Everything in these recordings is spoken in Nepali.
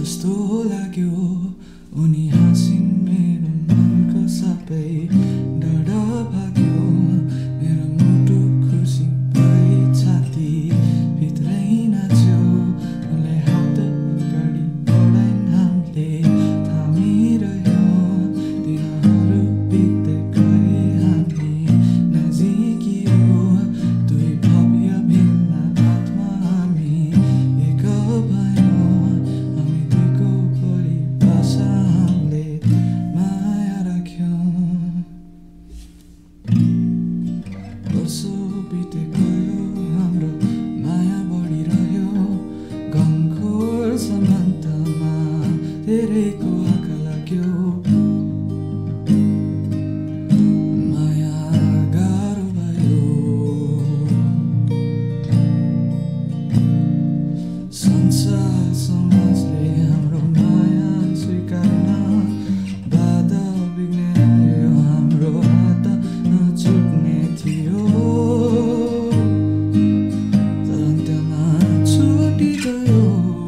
जस्तो लाग्यो उनी हाँसिन् मेरो मनको सबै डर भाग्यो मेरो मुटु खुसी भई छाती भित्रै नाच्यो उनलाई हात अगाडि बढाइन् हामीले थामिरह्यो दिनहरू बित्दै गए हामी नजिकियो दुई भव्य भिन्न आत्मा हामी एक भयौँ हामी दुईको परिभाषा हामीले माया राख्यौँ वर्षौँ बिते गयो हाम्रो माया बढिरह्यो घमघोर समान्तमा धेरैको आँखा लाग्यो माया गाह्रो भयो संसार समाजले हाम्रो माया स्वीकारेन बाधा बिग्ने आयो हाम्रो हात नछुट्ने थियो तर अन्त्यमा छुटिगयो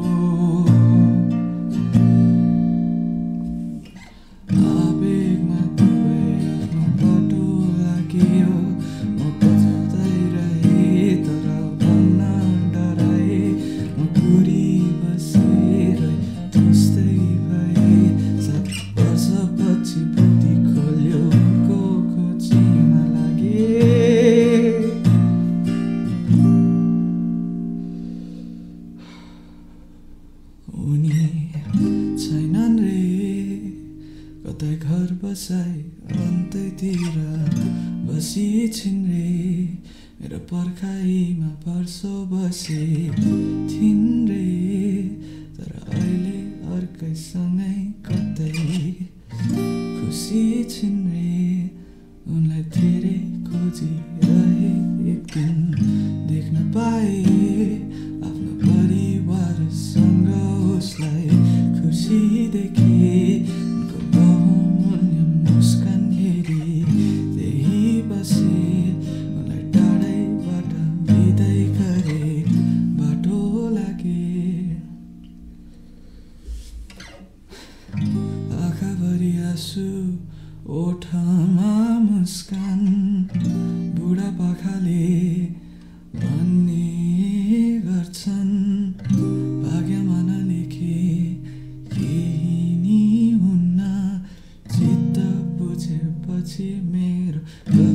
आवेगमा दुवै आफ्नो बाटो लाग्यो म पछुताइरहेँ तर भन्न डराए म कुरी बसेर ठुस्दै भए 7 वर्षपछि बुद्धि खोल्यो उनको खोजीमा लागे उनी छैनन् रे कतै घर बसाई अन्तैतिर बसी छिन् रे मेरो पर्खाइमा वर्षौँ बसे थिइन् रे तर अहिले अर्कैसँगै कतै खुसी छिन् रे उनलाई धेरै खोजिरहे एक दिन देख्न पाए आफ्नो परिवारसँग उसलाई खुसी देखे उनको बहुमूल्य मुस्कान हेरी त्यही बसे उनलाई टाढैबाट बिदाई गरे बाटो लागे आँखाभरि आँसु ओठमा मुस्कान बुढापाकाले भन्ने गर्छन् भाग्यमा नलेखे केही नि हुन्न चित्त बुझेपछि मेरो